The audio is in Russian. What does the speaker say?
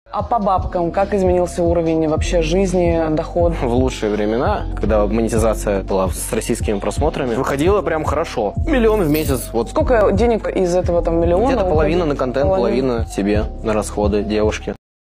А по бабкам, как изменился уровень вообще жизни, доход? В лучшие времена, когда монетизация была с российскими просмотрами, выходило прям хорошо. 1 миллион в месяц. Вот. Сколько денег из этого там миллиона? Где-то половина на контент, половина себе на расходы девушки.